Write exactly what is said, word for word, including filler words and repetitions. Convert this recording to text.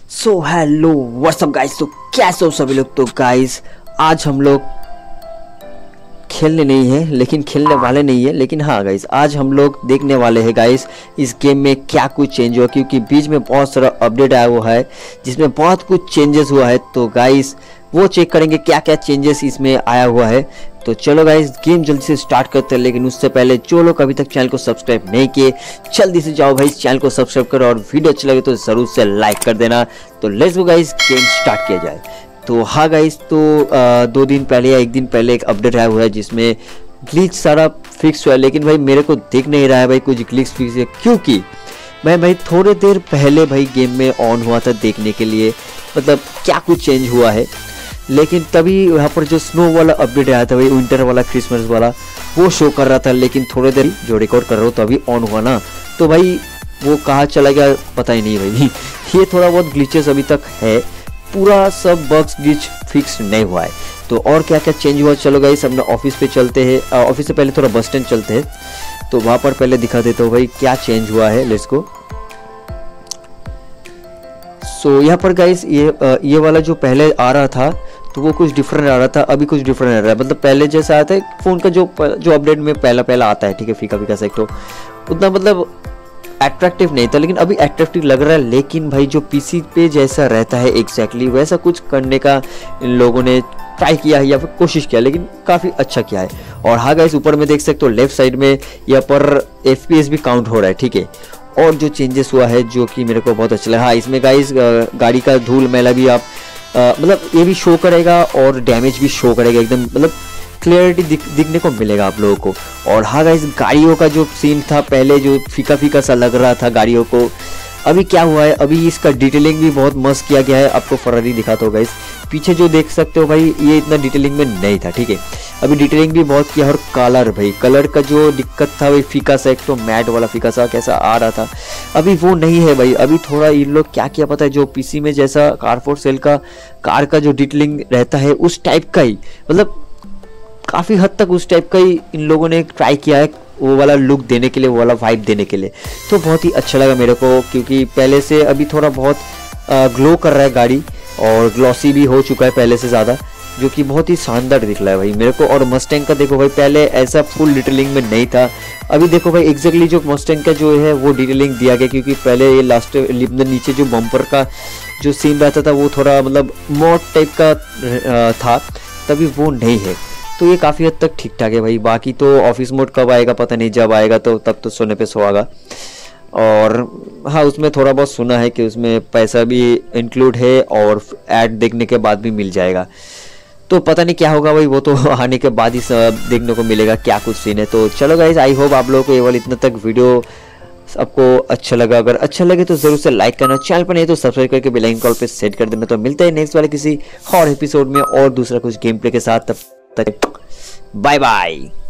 So hello what's up guys, तो कैसे हो सभी लोग। तो गाइस आज हम लोग खेलने नहीं है, लेकिन खेलने वाले नहीं है, लेकिन हाँ गाइस आज हम लोग देखने वाले हैं गाइस इस गेम में क्या कुछ चेंज हुआ, क्योंकि बीच में बहुत सारा अपडेट आया हुआ है जिसमें बहुत कुछ चेंजेस हुआ है। तो गाइस वो चेक करेंगे क्या क्या चेंजेस इसमें आया हुआ है। तो चलो गाइस गेम जल्दी से स्टार्ट करते हैं, लेकिन उससे पहले जो लोग अभी तक चैनल को सब्सक्राइब नहीं किए जल्दी से जाओ भाई चैनल को सब्सक्राइब करो, और वीडियो अच्छा लगे तो जरूर से लाइक कर देना। तो let's go guys game start किया जाए। तो हाँ गाइस तो आ, दो दिन पहले या एक दिन पहले एक अपडेट आया हुआ है जिसमें ग्लिच सारा फिक्स हुआ है, लेकिन भाई मेरे को दिख नहीं रहा है भाई कुछ ग्लिच फिक्स है, क्योंकि मैं भाई थोड़े देर पहले भाई गेम में ऑन हुआ था देखने के लिए मतलब क्या कुछ चेंज हुआ है, लेकिन तभी यहाँ पर जो स्नो वाला अपडेट आया था भाई विंटर वाला क्रिसमस वाला वो शो कर रहा था, लेकिन थोड़े देर जो रिकॉर्ड कर रहा हूँ तो अभी ऑन हुआ ना, तो भाई वो कहाँ चला गया पता ही नहीं भाई। ये थोड़ा बहुत ग्लिचेस अभी तक है, पूरा सब बग्स ग्लिच फिक्स नहीं हुआ है। तो और क्या क्या चेंज हुआ चलो गाइस अपना ऑफिस पे चलते हैं। ऑफिस से पहले थोड़ा बस स्टैंड चलते हैं, तो वहाँ पर पहले दिखा देता हूँ भाई क्या चेंज हुआ है। Let's go. सो यहाँ पर गाइस ये ये वाला जो पहले आ रहा था तो वो कुछ डिफरेंट आ रहा था, अभी कुछ डिफरेंट आ रहा है, मतलब पहले जैसा आता है फ़ोन का जो जो अपडेट में पहला पहला आता है, ठीक है फीका फीका सा एक, तो उतना मतलब अट्रैक्टिव नहीं था, लेकिन अभी अट्रैक्टिव लग रहा है। लेकिन भाई जो पीसी पे जैसा रहता है एग्जैक्टली वैसा कुछ करने का इन लोगों ने ट्राई किया है या फिर कोशिश किया, लेकिन काफ़ी अच्छा किया है। और हाँ गाइस ऊपर में देख सकते हो लेफ्ट साइड में यहाँ पर एफ पी एस भी काउंट हो रहा है, ठीक है। और जो चेंजेस हुआ है जो कि मेरे को बहुत अच्छा लगा, हाँ इसमें गाइस गाड़ी का धूल मैला भी आप आ, मतलब ये भी शो करेगा और डैमेज भी शो करेगा, एकदम मतलब क्लियरिटी दिख, दिखने को मिलेगा आप लोगों को। और हाँ गाइस गाड़ियों का जो सीन था पहले जो फीका फीका सा लग रहा था गाड़ियों को, अभी क्या हुआ है अभी इसका डिटेलिंग भी बहुत मस्त किया गया है। आपको फरारी दिखाता हूँ गाइस, पीछे जो देख सकते हो भाई ये इतना डिटेलिंग में नहीं था, ठीक है। अभी डिटेलिंग भी बहुत किया। और कलर भाई कलर का जो दिक्कत था भाई फीका सा एक तो मैट वाला फीका सा कैसा आ रहा था, अभी वो नहीं है भाई। अभी थोड़ा इन लोग क्या किया पता है, जो पीसी में जैसा कार फोर सेल का कार का जो डिटेलिंग रहता है उस टाइप का ही, मतलब काफ़ी हद तक उस टाइप का ही इन लोगों ने ट्राई किया है वो वाला लुक देने के लिए, वो वाला वाइब देने के लिए। तो बहुत ही अच्छा लगा मेरे को, क्योंकि पहले से अभी थोड़ा बहुत ग्लो कर रहा है गाड़ी और ग्लॉसी भी हो चुका है पहले से ज़्यादा, जो कि बहुत ही शानदार दिख रहा है भाई मेरे को। और मस्टैंग का देखो भाई पहले ऐसा फुल डिटेलिंग में नहीं था, अभी देखो भाई एग्जैक्टली जो मस्टैंग का जो है वो डिटेलिंग दिया गया, क्योंकि पहले ये लास्ट नीचे जो बम्पर का जो सीन रहता था वो थोड़ा मतलब मॉड टाइप का था, तभी वो नहीं है। तो ये काफ़ी हद तक ठीक ठाक है भाई। बाकी तो ऑफिस मोड कब आएगा पता नहीं, जब आएगा तो तब तो सोने पे सुहागा। और हाँ उसमें थोड़ा बहुत सुना है कि उसमें पैसा भी इंक्लूड है और ऐड देखने के बाद भी मिल जाएगा, तो पता नहीं क्या होगा भाई, वो तो आने के बाद ही सब देखने को मिलेगा क्या कुछ सीन है। तो चलो गाइस आई होप आप लोगों को ये वाला इतना तक वीडियो आपको अच्छा लगा, अगर अच्छा लगे तो जरूर से लाइक करना, चैनल पर नहीं तो सब्सक्राइब करके बेल आइकन कॉल पे सेट कर देना। तो मिलते हैं नेक्स्ट वाले किसी और एपिसोड में और दूसरा कुछ गेम प्ले के साथ, तब तक बाय बाय।